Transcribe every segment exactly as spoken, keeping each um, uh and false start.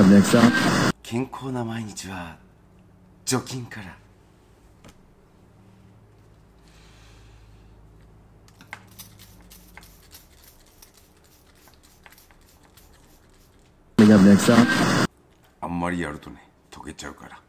健康な毎日は除菌から。あんまりやるとね溶けちゃうから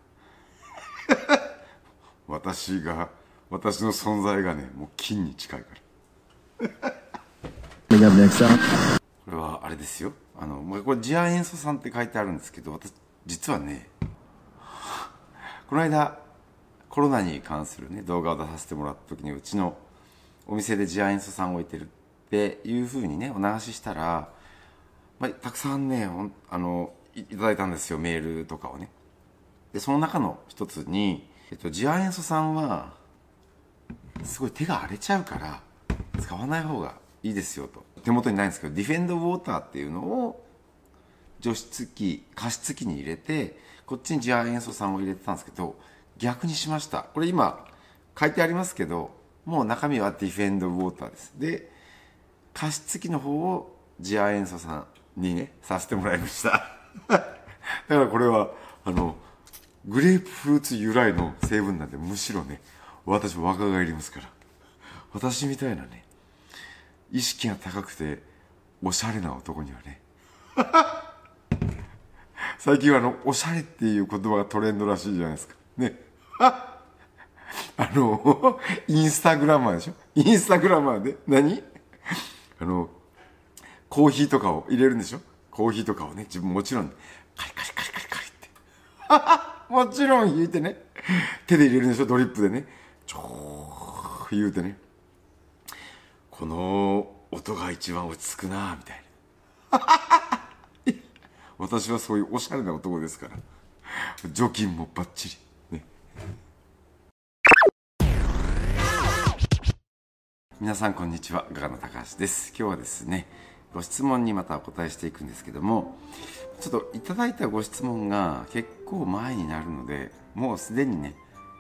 私が私の存在がねもう菌に近いからこれはあれですよ、あのこれ次亜塩素酸って書いてあるんですけど、私実はねこの間コロナに関するね動画を出させてもらった時に、うちのお店で次亜塩素酸を置いてるっていうふうにねお流ししたら、まあ、たくさんねあの い, いただいたんですよ、メールとかをね。でその中の一つに、えっと、次亜塩素酸はすごい手が荒れちゃうから使わない方がいいですよと。手元にないんですけど、ディフェンドウォーターっていうのを除湿機加湿器に入れて、こっちに次亜塩素酸を入れてたんですけど、逆にしました。これ今書いてありますけど、もう中身はディフェンドウォーターです。で加湿器の方を次亜塩素酸にねさせてもらいましただからこれはあのグレープフルーツ由来の成分なんで、むしろね私若返りますから。私みたいなね意識が高くておしゃれな男にはね最近はあのおしゃれっていう言葉がトレンドらしいじゃないですかねあのインスタグラマーでしょ、インスタグラマーで何あのコーヒーとかを入れるんでしょ、コーヒーとかをね自分もちろんカリカリカリカリカリってもちろん引いてね手で入れるんでしょ、ドリップでねちょー言うてね、この音が一番落ち着くなみたいな私はそういうおしゃれな男ですから、除菌もバッチリね。皆さんこんにちは、画家の高橋です。今日はですねご質問にまたお答えしていくんですけども、ちょっといただいたご質問が結構前になるので、もうすでにね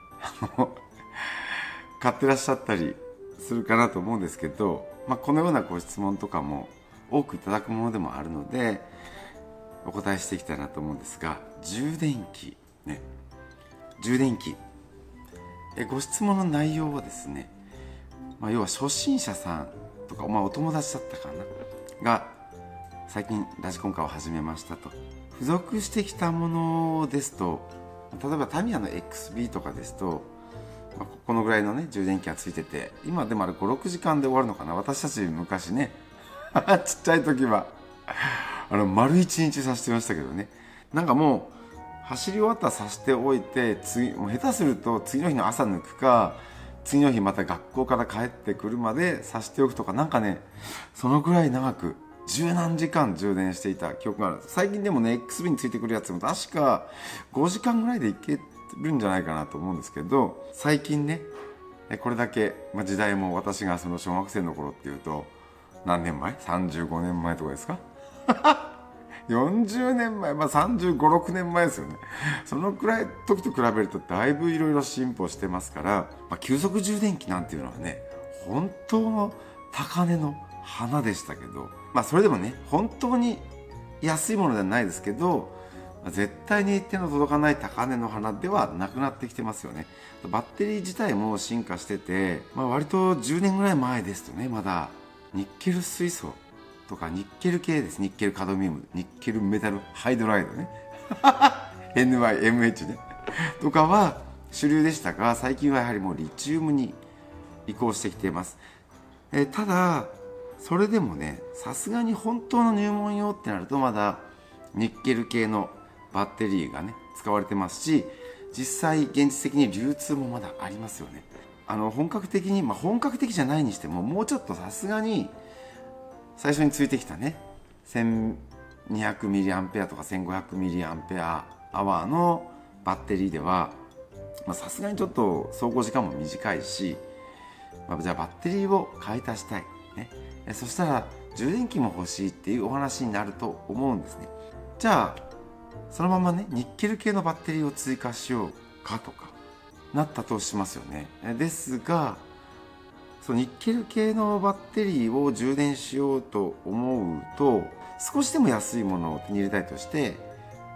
買ってらっしゃったりするかなと思うんですけど、まあ、このようなご質問とかも多くいただくものでもあるのでお答えしていきたいなと思うんですが、充電器ね、充電器えご質問の内容はですね、まあ、要は初心者さんとか、まあ、お友達だったかなが最近ラジコンカーを始めましたと。付属してきたものですと、例えばタミヤの エックスビー とかですと、まあ、このぐらいのね充電器がついてて、今でもあれごろくじかんで終わるのかな。私たち昔ねちっちゃい時はあの丸一日さしてましたけどね、なんかもう走り終わったらさしておいて、次もう下手すると次の日の朝抜くか、次の日また学校から帰ってくるまでさしておくとか、なんかねそのぐらい長く十何時間充電していた記憶がある。最近でもね エックスビー についてくるやつも確かごじかんぐらいでいけるんじゃないかなと思うんですけど、最近ねこれだけ、まあ、時代も私がその小学生の頃っていうと何年前 ?さんじゅうごねんまえとかですかよんじゅうねんまえ、まあ、さんじゅうご、ろくねんまえですよね。そのくらい時と比べるとだいぶいろいろ進歩してますから、まあ、急速充電器なんていうのはね本当の高値の花でしたけど、まあそれでもね本当に安いものではないですけど、絶対に手の届かない高値の花ではなくなってきてますよね。バッテリー自体も進化してて、まあ、割とじゅうねんぐらい前ですとね、まだニッケル水素とかニッケル系です。ニッケルカドミウム、ニッケルメタルハイドライドねエヌワイエムエイチ ねとかは主流でしたが、最近はやはりもうリチウムに移行してきています。えー、ただそれでもね、さすがに本当の入門用ってなるとまだニッケル系のバッテリーがね使われてますし、実際現実的に流通もまだありますよね。あの本格的に、まあ、本格的じゃないにしてももうちょっとさすがに最初についてきたね せんにひゃくミリアンペア とか せんごひゃくミリアンペアアワーのバッテリーではさすがにちょっと走行時間も短いし、まあ、じゃあバッテリーを買い足したい、ね、そしたら充電器も欲しいっていうお話になると思うんですね。じゃあそのままねニッケル系のバッテリーを追加しようかとかなったとしますよね。ですがそのニッケル系のバッテリーを充電しようと思うと、少しでも安いものを手に入れたいとして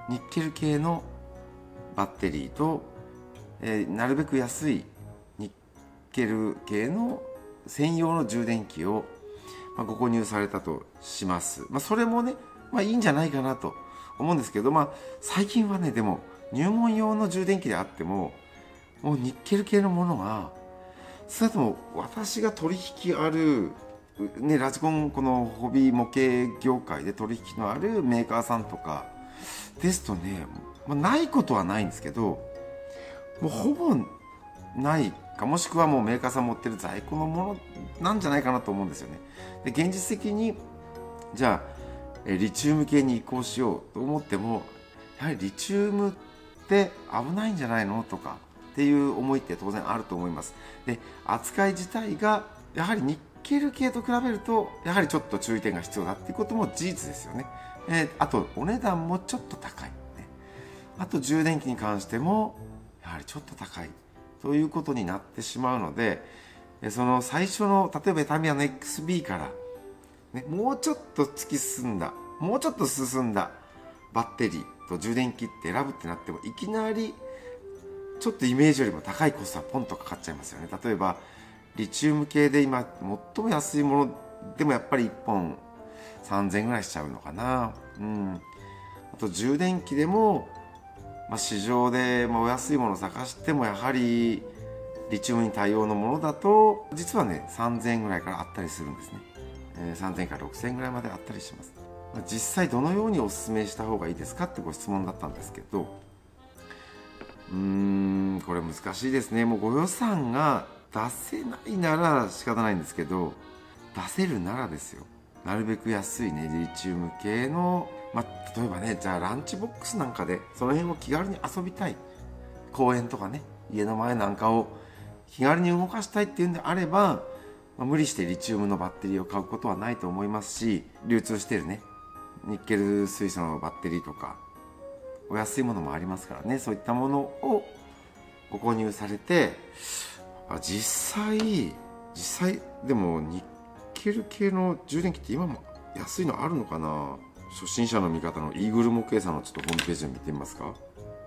ニッケル系のバッテリーと、えー、なるべく安いニッケル系の専用の充電器を、まあ、ご購入されたとします。まあ、それもね、まあ、いいんじゃないかなと思うんですけど、まあ、最近はねでも入門用の充電器であってももうニッケル系のものがそれとも私が取引ある、ね、ラジコンこのホビー模型業界で取引のあるメーカーさんとかですとね、まあ、ないことはないんですけどもうほぼないか、もしくはもうメーカーさん持ってる在庫のものなんじゃないかなと思うんですよね。で現実的にじゃあリチウム系に移行しようと思ってもやはりリチウムって危ないんじゃないのとかっていう思いって当然あると思います。で扱い自体がやはりニッケル系と比べるとやはりちょっと注意点が必要だっていうことも事実ですよね。えー、あとお値段もちょっと高い、ね、あと充電器に関してもやはりちょっと高いということになってしまうので、その最初の例えばタミヤの エックスビー から、ね、もうちょっと突き進んだもうちょっと進んだバッテリーと充電器って選ぶってなってもいきなりちょっとイメージよりも高いコストはポンとかかっちゃいますよね。例えばリチウム系で今最も安いものでもやっぱりいっぽんさんぜんえんぐらいしちゃうのかな。うん、あと充電器でも、まあ、市場でもお安いものを探してもやはりリチウムに対応のものだと実はねさんぜんえんぐらいからあったりするんですね。えー、さんぜんえんからろくせんえんぐらいまであったりします。まあ、実際どのようにお勧めした方がいいですかってご質問だったんですけど、うーんこれ難しいですね。もうご予算が出せないなら仕方ないんですけど、出せるならですよ、なるべく安いねリチウム系の、まあ、例えばねじゃあランチボックスなんかでその辺を気軽に遊びたい、公園とかね家の前なんかを気軽に動かしたいっていうんであれば、まあ、無理してリチウムのバッテリーを買うことはないと思いますし、流通しているねニッケル水素のバッテリーとかお安いものもありますからね、そういったものをご購入されて、あ実際実際でもニッケル系の充電器って今も安いのあるのかな。初心者の味方のイーグル模型さんのちょっとホームページを見てみますか。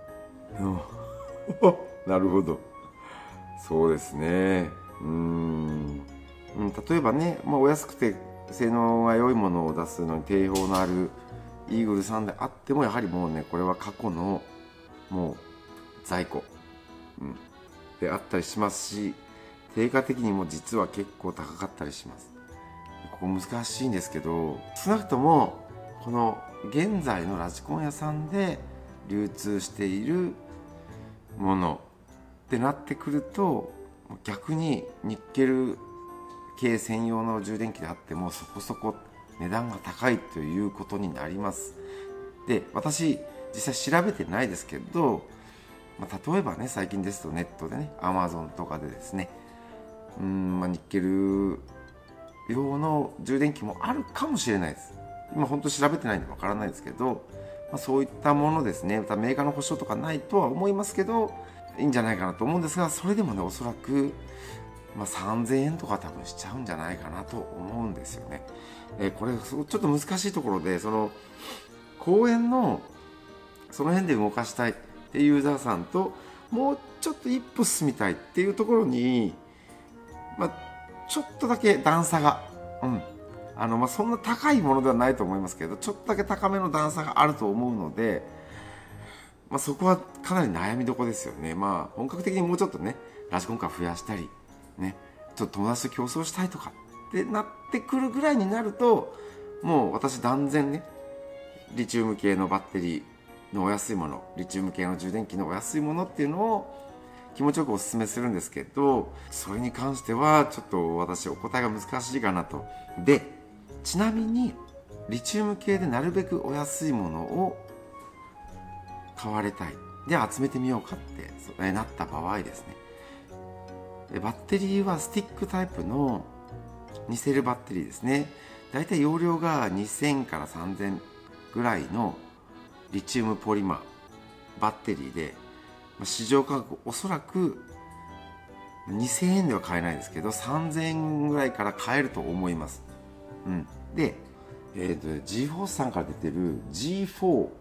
なるほど、そうですね。うーん例えばね、まあ、お安くて性能が良いものを出すのに定評のあるイーグルさんであってもやはりもうねこれは過去のもう在庫、うん、であったりしますし、定価的にも実は結構高かったりします。ここ難しいんですけど、少なくともこの現在のラジコン屋さんで流通しているものってなってくると逆にニッケル系専用の充電器であってもそこそこ値段が高いということになります。で私実際調べてないですけど、まあ、例えばね最近ですとネットでね アマゾン とかでですねうん、まあ、ニッケル用の充電器もあるかもしれないです。今本当調べてないんでわからないですけど、まあ、そういったものですね、またメーカーの保証とかないとは思いますけどいいんじゃないかなと思うんですが、それでもねおそらくまあ、さんぜんえんとか多分しちゃうんじゃないかなと思うんですよね。えー、これちょっと難しいところで、その公園のその辺で動かしたいっていうユーザーさんともうちょっと一歩進みたいっていうところに、まあ、ちょっとだけ段差が、うんあのまあ、そんな高いものではないと思いますけどちょっとだけ高めの段差があると思うので、まあ、そこはかなり悩みどころですよね。まあ、本格的にもうちょっとねラジコンカー増やしたりね、ちょっと友達と競争したいとかってなってくるぐらいになるともう私断然ねリチウム系のバッテリーのお安いもの、リチウム系の充電器のお安いものっていうのを気持ちよくお勧めするんですけど、それに関してはちょっと私お答えが難しいかなと。でちなみにリチウム系でなるべくお安いものを買われたい、で集めてみようかってなった場合ですね、バッテリーはスティックタイプのニセルバッテリーですね。だいたい容量がにせんからさんぜんぐらいのリチウムポリマーバッテリーで、市場価格おそらくにせんえんでは買えないですけどさんぜんえんぐらいから買えると思います。うん、で、えーと、ジーフォース さんから出てる ジーフォー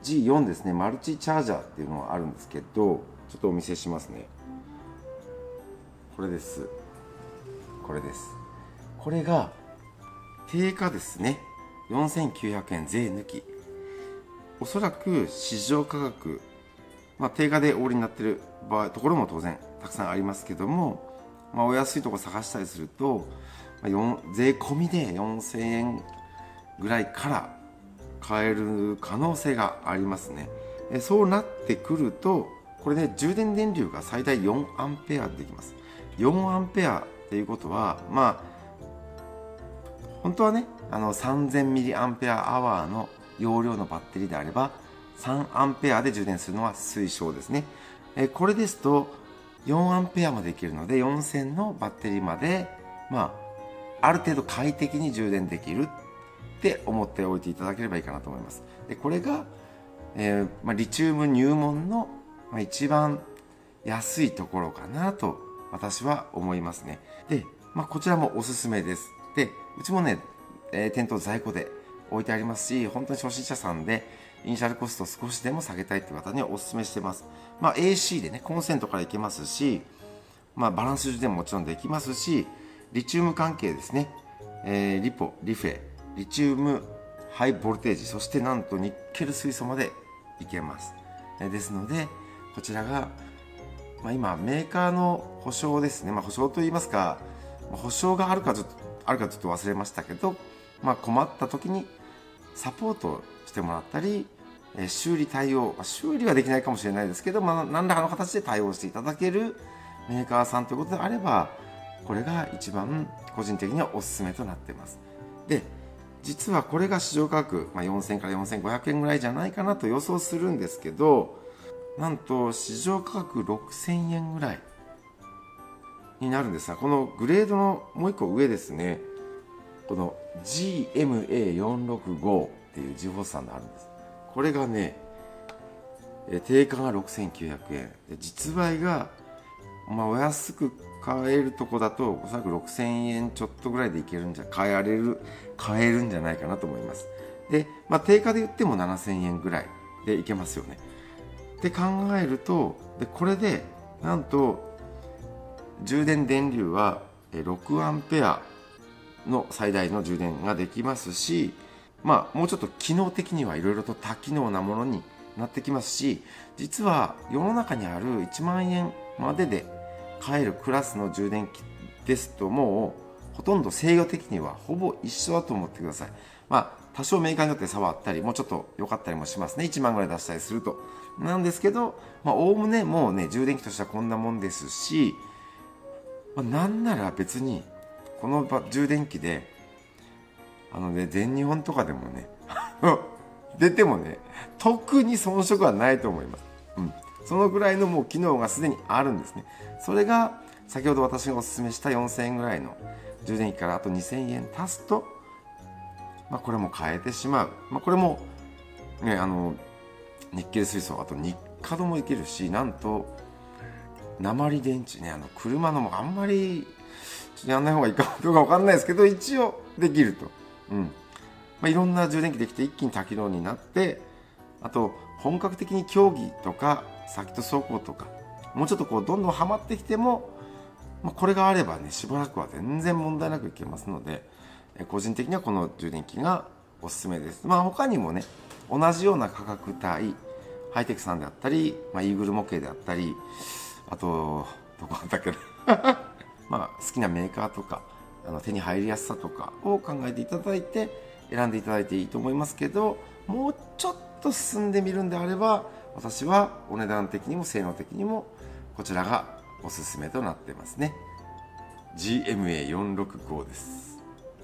ジーフォー ですね、マルチチャージャーっていうのがあるんですけど、ちょっとお見せしますね。これです。これです。これが定価ですね、よんせんきゅうひゃくえん税抜き。おそらく市場価格、まあ、定価でお売りになっている場合ところも当然たくさんありますけども、まあ、お安いところ探したりすると、まあ、税込みでよんせんえんぐらいから買える可能性がありますね。えそうなってくると、これね、充電電流が最大よんアンペアできます。よんアンペアっていうことは、まあ本当はね、あの さんぜんミリアンペアアワーの容量のバッテリーであればさんアンペアで充電するのは推奨ですね。えこれですとよんアンペアまでいけるので、よんせんのバッテリーまで、まあ、ある程度快適に充電できるって思っておいていただければいいかなと思います。でこれが、えーまあ、リチウム入門の、まあ、一番安いところかなと私は思いますね。で、まあ、こちらもおすすめです。でうちもね、えー、店頭在庫で置いてありますし、本当に初心者さんでイニシャルコストを少しでも下げたいっていう方にはお勧めしてます。まあ、エーシー でね、コンセントからいけますし、まあ、バランス充電ももちろんできますし、リチウム関係ですね、えー、リポ、リフェ、リチウムハイボルテージ、そしてなんとニッケル水素までいけます。えー、ですので、こちらが、まあ、今、メーカーの保証ですね、まあ、保証といいますか、保証があるかちょっと、あるかちょっと忘れましたけど、まあ、困った時にサポートしてもらったり、えー、修理対応、まあ、修理はできないかもしれないですけど、まあ、何らかの形で対応していただけるメーカーさんということであれば、これが一番個人的にはおすすめとなっています。で、実はこれが市場価格、まあ、よんせんからよんせんごひゃくえんぐらいじゃないかなと予想するんですけど、なんと市場価格ろくせんえんぐらいになるんですが、このグレードのもう一個上ですね、この ジーエムエーよんろくご っていうジーフォー さんがあるんです。これがね、定価がろくせんきゅうひゃくえんで、実売が、まあ、お安く買えるとこだとおそらくろくせんえんちょっとぐらいでいけるんじゃ買えられる買えるんじゃないかなと思います。で、まあ、定価で言ってもななせんえんぐらいでいけますよねって考えると、でこれでなんと充電電流はろくアンペアの最大の充電ができますし、まあもうちょっと機能的にはいろいろと多機能なものになってきますし、実は世の中にあるいちまんえんまでで買えるクラスの充電器ですと、もうほとんど制御的にはほぼ一緒だと思ってください。まあ多少メーカーによって差はあったり、もうちょっと良かったりもしますね。いちまんぐらい出したりするとなんですけど、まあおおむねもうね、充電器としてはこんなもんですし、まあ、なんなら別にこの充電器であのね、全日本とかでもね出てもね、特に遜色はないと思います。うん、そのぐらいのもう機能がすでにあるんですね。それが先ほど私がお勧めしたよんせんえんぐらいの充電器からあとにせんえん足すと、まあ、これも変えてしまう。まあ、これもね、あのニッケル水素、あとニッカドもいけるし、なんと鉛電池ね、あの車のもあんまりちょっとやんない方がいいかどうかわかんないですけど、一応できると。うん。まあ、いろんな充電器できて一気に多機能になって、あと本格的に競技とかサーキット走行とか、もうちょっとこうどんどんハマってきても、まあ、これがあればね、しばらくは全然問題なくいけますので、え個人的にはこの充電器がおすすめです。まあ他にもね、同じような価格帯、ハイテクさんであったり、まあ、イーグル模型であったり、あとどこだったっけなまあ好きなメーカーとか、あの手に入りやすさとかを考えていただいて選んでいただいていいと思いますけど、もうちょっと進んでみるんであれば、私はお値段的にも性能的にもこちらがおすすめとなってますね。 ジーエムエーよんろくご です。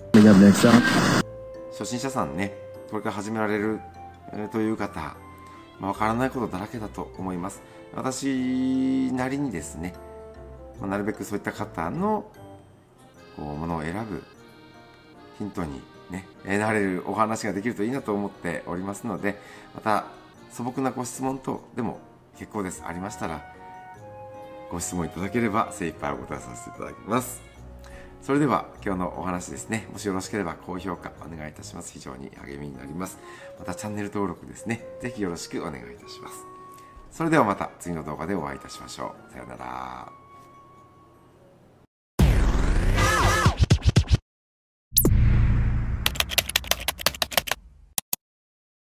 初心者さんね、これから始められるという方、まあ、分からないことだらけだと思います。私なりにですね、まあ、なるべくそういった方のこうものを選ぶヒントに、ね、なれるお話ができるといいなと思っておりますので、また素朴なご質問等でも結構です。ありましたらご質問いただければ精一杯お答えさせていただきます。 それでは今日のお話ですね、もしよろしければ高評価お願いいたします。非常に励みになります。またチャンネル登録ですね、ぜひよろしくお願いいたします。それではまた次の動画でお会いいたしましょう。さようなら。